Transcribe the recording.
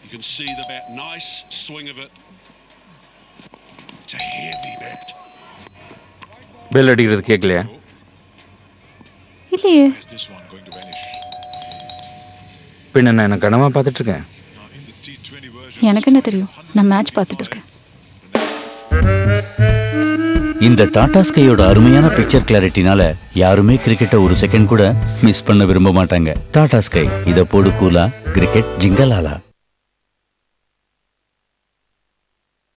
You can see the bat, nice swing of it. It's a heavy bat. Bell அடிக்கிறது கேட்கலையா? இல்லையே. Is this one going to vanish? பின்ன நான் கனவா பார்த்துட்டு இருக்கேன். எனக்கு என்ன தெரியும், நான் மேட்ச் பார்த்துட்டு இருக்கேன். இந்த டாடா ஸ்கையோட அருமையான பிக்சர் கிளாரிட்டினால யாருமே கிரிக்கெட்டை ஒரு செகண்ட் கூட மிஸ் பண்ண விரும்ப மாட்டாங்க. டாடா ஸ்கை, இதை போடு கூலா, கிரிக்கெட் ஜிங்கலாலா.